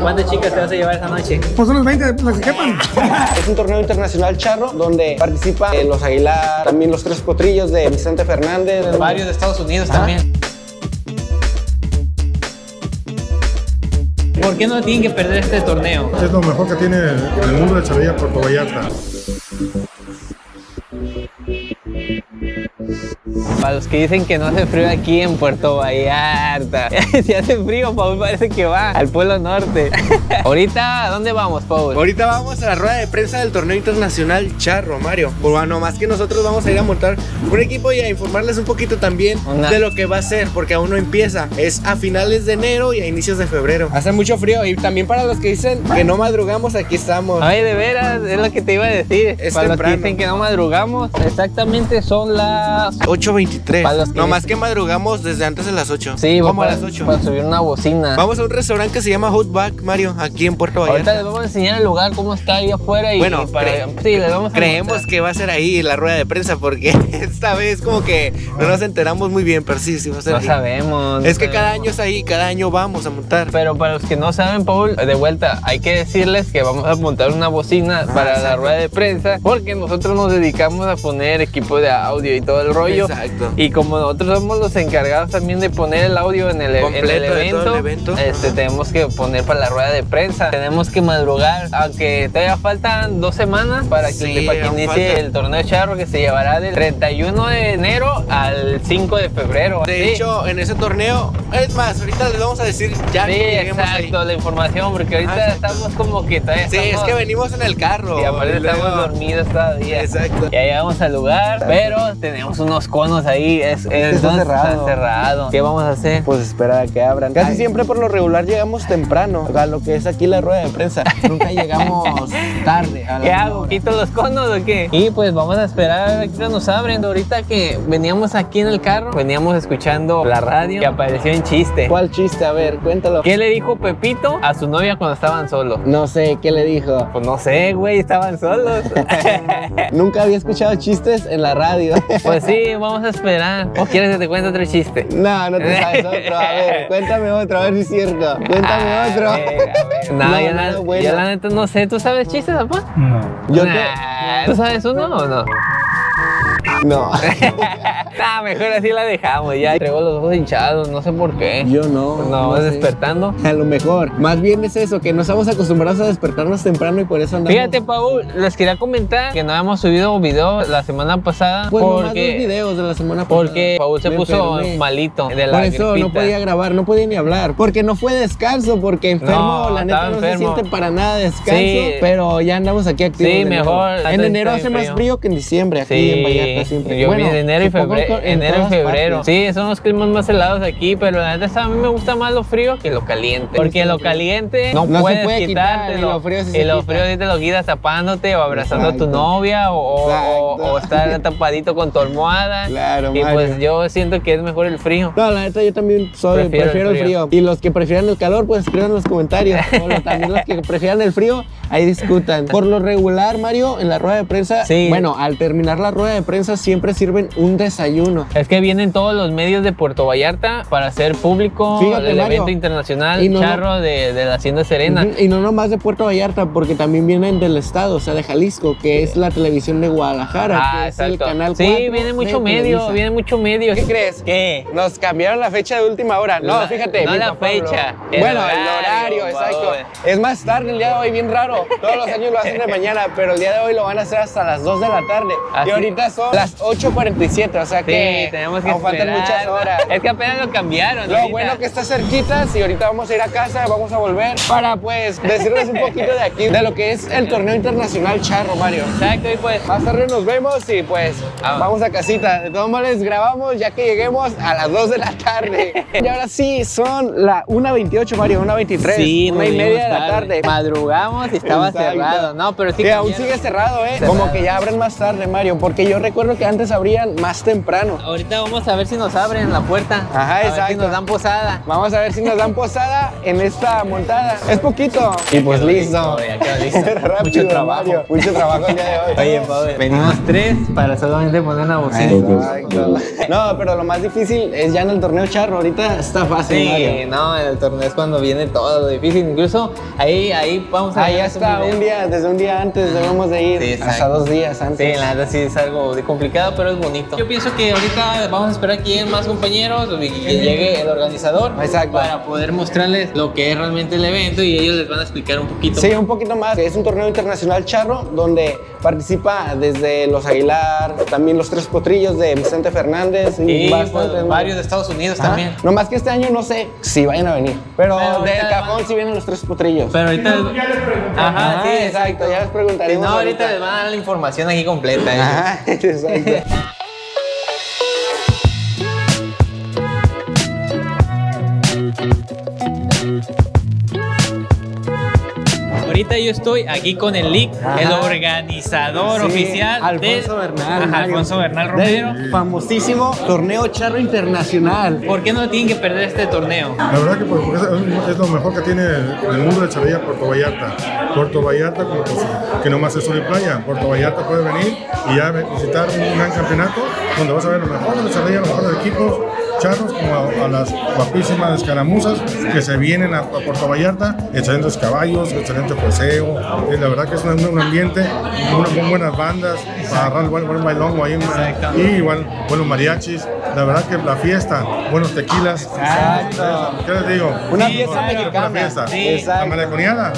¿Cuántas chicas te vas a llevar esa noche? Pues unos 20, las que quepan. Es un torneo internacional charro donde participan los Aguilar, también los Tres Potrillos de Vicente Fernández. Varios de Estados Unidos también. ¿Por qué no tienen que perder este torneo? Es lo mejor que tiene el mundo de Chavilla, Puerto Vallarta. Para los que dicen que no hace frío aquí en Puerto Vallarta. Si hace frío, Paul parece que va al Polo Norte. Ahorita, ¿a dónde vamos, Paul? Ahorita vamos a la rueda de prensa del torneo internacional charro, Mario. Pues bueno, más que nosotros vamos a ir a montar un equipo y a informarles un poquito también de lo que va a ser, porque aún no empieza. Es a finales de enero y a inicios de febrero. Hace mucho frío y también para los que dicen que no madrugamos, aquí estamos. Ay, de veras, es lo que te iba a decir. Es para temprano. los que dicen que no madrugamos, exactamente son las 8:23. No más que madrugamos desde antes de las 8. Sí, como para, a las 8. para subir una bocina. Vamos a un restaurante que se llama Outback, Mario, aquí en Puerto Vallarta. Ahorita les vamos a enseñar el lugar, cómo está ahí afuera. Y bueno, sí, les vamos a creemos mostrar. que va a ser ahí la rueda de prensa, porque esta vez como que no nos enteramos muy bien, pero sí va a ser No ahí. sabemos. Es que cada año es ahí, cada año vamos a montar. Pero para los que no saben, Paul, de vuelta, hay que decirles que vamos a montar una bocina para la rueda de prensa, porque nosotros nos dedicamos a poner equipo de audio y todo el rollo. Exacto. Y como nosotros somos los encargados también de poner el audio en el evento, tenemos que poner para la rueda de prensa. Tenemos que madrugar, aunque todavía faltan 2 semanas para que inicie el torneo charro, que se llevará del 31 de enero al 5 de febrero. De hecho, en ese torneo, es más, ahorita les vamos a decir ya que lleguemos exacto, ahí. La información, porque ahorita estamos como que todavía Sí, es que venimos en el carro. Y aparte estamos dormidos todavía. Exacto. Ya llegamos al lugar, pero tenemos unos conos ahí. Está cerrado. Está cerrado. ¿Qué vamos a hacer? Pues esperar a que abran. Casi siempre por lo regular llegamos temprano a lo que es aquí la rueda de prensa. Nunca llegamos tarde. ¿Qué hago? ¿Quito los conos o qué? Y pues vamos a esperar a que nos abren. Ahorita que veníamos aquí en el carro, veníamos escuchando la radio y apareció un chiste. ¿Cuál chiste? A ver, cuéntalo. ¿Qué le dijo Pepito a su novia cuando estaban solos? No sé, ¿qué le dijo? Pues no sé, güey, estaban solos. Nunca había escuchado chistes en la radio. Pues sí, vamos a esperar. ¿O quieres que te cuente otro chiste? No, no te sabes otro. A ver, cuéntame otro, a ver si es cierto. Cuéntame otro. A ver. No, yo la neta no sé. ¿Tú sabes chistes, papá? No. ¿Tú sabes uno o no? No. Mejor así la dejamos. Ya traigo los ojos hinchados, no sé por qué. Yo no. No, sé. despertando. A lo mejor. Más bien es eso, que no estamos acostumbrados a despertarnos temprano y por eso andamos. Fíjate, Paul, les quería comentar que no hemos subido video la semana pasada. Pues nomás 2 porque videos de la semana pasada. Porque Paul se puso malito de la Por eso gripita. no podía grabar, no podía ni hablar. Porque no fue descanso, porque enfermo, la neta no se siente para nada descanso. Sí. Pero ya andamos aquí activos. Sí, mejor. En enero hace más frío que en diciembre, aquí en Vallarta siempre. Yo vi en enero y febrero. Sí, son los climas más helados aquí, pero la neta a mí me gusta más lo frío que lo caliente. Porque lo caliente no puedes puede quitártelo. Y lo frío sí sí te lo quitas tapándote o abrazando a tu novia o estar tapadito con tu almohada. Claro, y pues yo siento que es mejor el frío. No, la neta yo también prefiero el frío. Y los que prefieran el calor, pues escriban en los comentarios. O también los que prefieran el frío, ahí discutan. Por lo regular, Mario, en la rueda de prensa, bueno, al terminar la rueda de prensa siempre sirven un desayuno. Es que vienen todos los medios de Puerto Vallarta para hacer público el evento internacional charro de la Hacienda Serena. Y no nomás de Puerto Vallarta, porque también vienen del estado, o sea, de Jalisco, que es la televisión de Guadalajara, que es el canal 4. Sí, viene mucho medio, ¿Qué crees? ¿Qué? Nos cambiaron la fecha de última hora. No, fíjate. No la fecha. Bueno, el horario, exacto. Es más tarde el día de hoy, bien raro. Todos los años lo hacen de mañana, pero el día de hoy lo van a hacer hasta las 2 de la tarde. Y ahorita son las 8:47, o sea que tenemos que faltan muchas horas. Es que apenas lo cambiaron. Lo bueno que está cerquitas y ahorita vamos a ir a casa, vamos a volver para pues decirles un poquito de aquí, de lo que es el torneo internacional charro, Mario. Exacto, y pues más tarde nos vemos y pues vamos a casita. De todos modos les grabamos ya que lleguemos a las 2 de la tarde. Y ahora sí, son la 1:28, Mario, 1:23. Sí, 1:30 de la tarde. Madrugamos y estaba cerrado. No, pero sí. Aún sigue cerrado, ¿eh? Como que ya abren más tarde, Mario, porque yo recuerdo que antes abrían más temprano. Ahorita vamos a ver si nos abren la puerta. Ajá, exacto. A ver si nos dan posada. Vamos a ver si nos dan posada en esta montada. Es poquito. Y pues listo. Ya quedó listo. Rápido, Mucho trabajo. Mario. Mucho trabajo el día de hoy. Oye, Pablo, venimos 3 para solamente poner una bocina. Exacto. No, pero lo más difícil es ya en el torneo charro. Ahorita está fácil, Sí, Mario. no, en el torneo es cuando viene todo lo difícil. Incluso ahí vamos a ver. Ahí está, desde un día antes debemos de ir. Sí, hasta 2 días antes. Sí, la verdad sí es algo complicado, pero es bonito. Yo pienso que ahorita vamos a esperar que lleguen más compañeros y que llegue el organizador. Exacto. Para poder mostrarles lo que es realmente el evento y ellos les van a explicar un poquito. Sí, un poquito más. Es un torneo internacional charro donde participa desde los Aguilar, también los 3 potrillos de Vicente Fernández y bastantes, varios de Estados Unidos también. No más que este año no sé si vayan a venir, pero del cajón sí vienen los 3 potrillos. Pero ahorita ajá, sí, exacto, ya les preguntaremos. No, ahorita les van a dar la información aquí completa. Ajá, exacto. Ahorita yo estoy aquí con el LIC, el organizador oficial Alfonso Bernal. Alfonso Bernal Romero. Famosísimo torneo charro internacional. ¿Por qué no tienen que perder este torneo? La verdad que pues, porque es lo mejor que tiene el mundo de charrería Puerto Vallarta. Puerto Vallarta, como pues, que nomás es sol y playa. Puerto Vallarta puede venir y ya visitar un gran campeonato donde vas a ver lo mejor de charrería, los mejores equipos charros, como a las guapísimas escaramuzas que se vienen a Puerto Vallarta, excelentes caballos, excelente poseo, la verdad que es un ambiente, muy buenas bandas para agarrar buen bailongo ahí, y igual buenos mariachis, la verdad que la fiesta, buenos tequilas. Exacto. ¿Qué les digo? Una fiesta mexicana. Una fiesta. Sí. La maleconiada.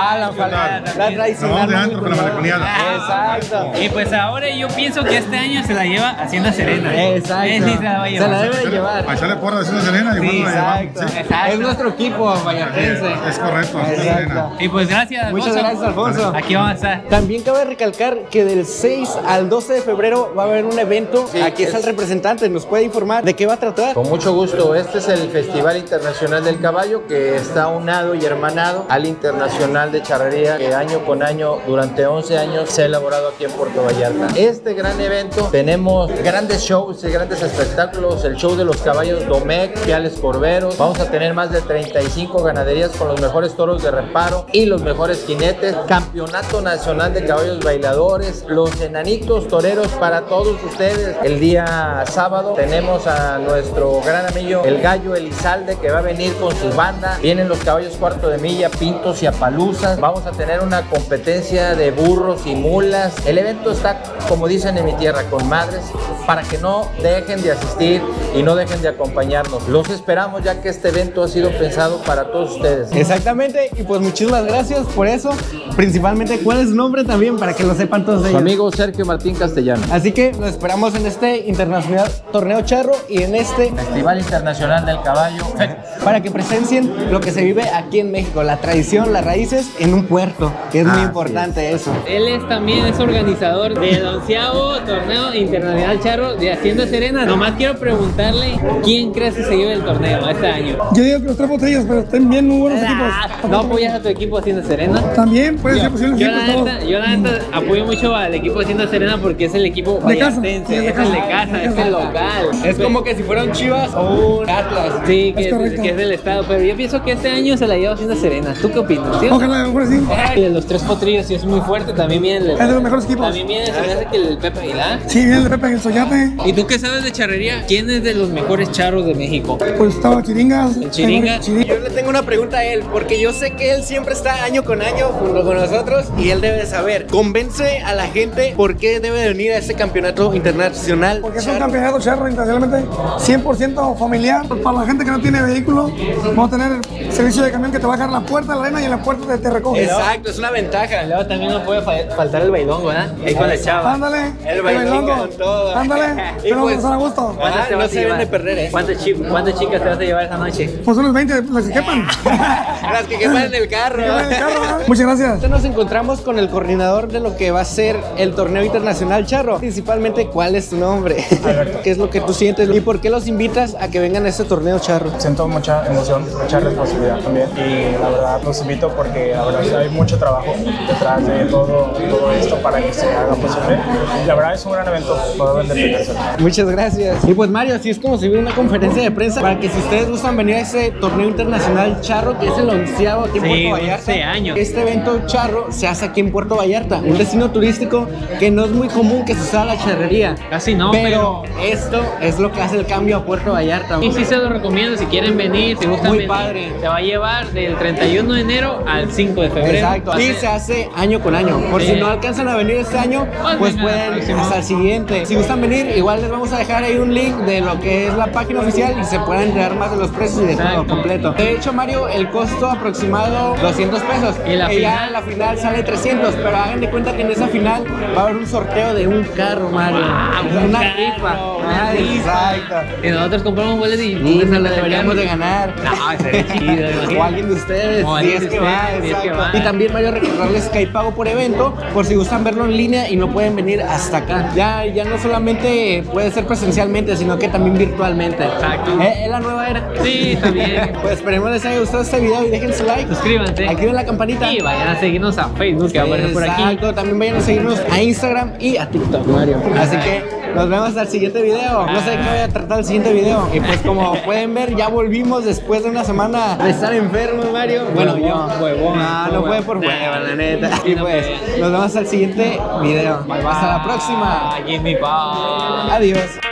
La tradicional. No, de antro con la maleconiada. Exacto. Y pues ahora yo pienso que este año se la lleva Hacienda Serena. Exacto. Sí, se la va a llevar. Se la debe de llevar. A echarle porra de Hacienda Serena y bueno, la llevamos. Sí. Exacto. Es nuestro equipo vallartense. Es correcto, Hacienda Serena. Y pues gracias, Alfonso. Muchas gracias, Alfonso. Aquí vamos a estar. También cabe recalcar que del 6 al 12 de febrero va a haber un evento. Aquí está el representante, nos puede informar de qué va a tratar. Con mucho gusto, este es el Festival Internacional del Caballo, que está unado y hermanado al Internacional de Charrería, que año con año, durante 11 años, se ha elaborado aquí en Puerto Vallarta. Este gran evento, tenemos grandes shows y grandes espectáculos, el show de los caballos Domecq, Piales Corberos, vamos a tener más de 35 ganaderías con los mejores toros de reparo y los mejores jinetes, Campeonato Nacional de Caballos Bailadores, los enanitos toreros para todos ustedes. El día sábado tenemos a nuestro gran amigo el Gallo Elizalde, que va a venir con su banda, vienen los caballos cuarto de milla, pintos y apaluzas, vamos a tener una competencia de burros y mulas. El evento está, como dicen en mi tierra, con madres, para que no dejen de asistir y no dejen de acompañarnos. Los esperamos, ya que este evento ha sido pensado para todos ustedes. Exactamente, y pues muchísimas gracias por eso. Principalmente, ¿cuál es su nombre también? Para que lo sepan todos Su ellos. amigo Sergio Martín Castellano. Así que los esperamos en este internacional torneo charro y en este Festival Internacional del Caballo. para que presencien lo que se vive aquí en México, la tradición, las raíces en un puerto, que es muy importante eso. Él es organizador del 11º torneo internacional charro de Hacienda Serena. Nomás quiero preguntarle, ¿quién crees que se lleve el torneo este año? Yo digo que los 3 botellas, pero estén bien muy buenos equipos. ¿No apoyas a tu equipo Hacienda Serena? También puede ser posible Yo la neta apoyo mucho al equipo Hacienda Serena porque es el equipo vallartense, es el de casa, es el local. Es como que si fuera un Chivas o un Atlas. Sí, que es del estado, pero yo pienso que este año se la lleva Hacienda Serena. ¿Tú qué opinas? ¿Sí? Ojalá, mejor sí. Y de los 3 potrillos, sí es muy fuerte, también viene Es de los mejores equipos. También viene, se me hace que el Pepe Aguilar. Sí, viene el Pepe, el Soyate. ¿Y tú qué sabes de charrería? ¿Quién es de los mejores charros de México? Pues estaba Chiringas. El Chiringa. Yo le tengo una pregunta a él, porque yo sé que él siempre está año con año junto con nosotros y él debe saber. Convence a la gente por qué debe de venir a este campeonato internacional. Porque es un campeonato charro internacionalmente 100% familiar. Para la gente que no tiene vehículo, vamos a tener el servicio de camión que te va a dejar en la puerta de la arena y en la puerta te recoge. Exacto, es una ventaja. Luego también no puede faltar el bailongo, ¿verdad? Ahí con la chava. Ándale, El bailongo con todo. Ándale, Y pero pues, pasar a gusto. ¿Cuántas te no vas a se deben llevar? de perder, ¿eh? ¿Cuántas chicas te vas a llevar esa noche? Pues unos 20, las que quepan. Las que queman en el carro. Muchas gracias. Ahorita nos encontramos con el coordinador de lo que va a ser el torneo internacional charro. Principalmente, ¿cuál es tu nombre? ¿Qué es lo que tú sientes y por qué los invitas a que vengan a este torneo charro? Siento mucha mucha emoción, mucha responsabilidad también. Y la verdad los invito porque la verdad hay mucho trabajo detrás de todo esto para que se haga posible. Y la verdad es un gran evento, no deben de perderse. Muchas gracias. Y pues Mario, así es como se ve una conferencia de prensa para que si ustedes gustan venir a ese torneo internacional charro, que es el 11º aquí en Puerto Vallarta. 11 años. Este evento charro se hace aquí en Puerto Vallarta, un destino turístico que no es muy común que se usa la charrería. Casi no, pero esto es lo que hace el cambio a Puerto Vallarta. Y sí se lo recomiendo si quieren venir, si gustan muy venir. Padre. Se va a llevar del 31 de enero al 5 de febrero. Exacto. Y se hace año con año. Por si no alcanzan a venir este año, pues pueden hasta el siguiente. Si gustan venir, igual les vamos a dejar ahí un link de lo que es la página oficial y se pueden enterar más de los precios y de todo completo. De hecho, Mario, el costo aproximado 200 pesos. Y ya en la final sale 300, pero hagan de cuenta que en esa final va a haber un sorteo de un carro, Mario. Una rifa. Exacto. Y nosotros compramos boletos y nos lo deberíamos de ganar. No, sería chido. O alguien de ustedes, si es que va. Y también, Mario, recordarles que hay pago por evento, por si gustan verlo en línea y no pueden venir hasta acá. Ya no solamente puede ser presencialmente, sino que también virtualmente. Exacto. ¿Es la nueva era? Sí, también. Pues esperemos les haya gustado este video y dejen su like. Suscríbanse. Activen la campanita. Y vayan a seguirnos a Facebook, que va a aparecer por aquí. Exacto. También vayan a seguirnos a Instagram y a TikTok, Mario. Así que nos vemos hasta el siguiente video. No sé de qué voy a tratar el siguiente video. Y pues como pueden ver, ya volvimos después de una semana de estar enfermo, Mario. Bueno, yo. No fue por hueva, la neta. Y pues nos vemos hasta el siguiente video. Hasta la próxima. Jimmy, bye. Adiós.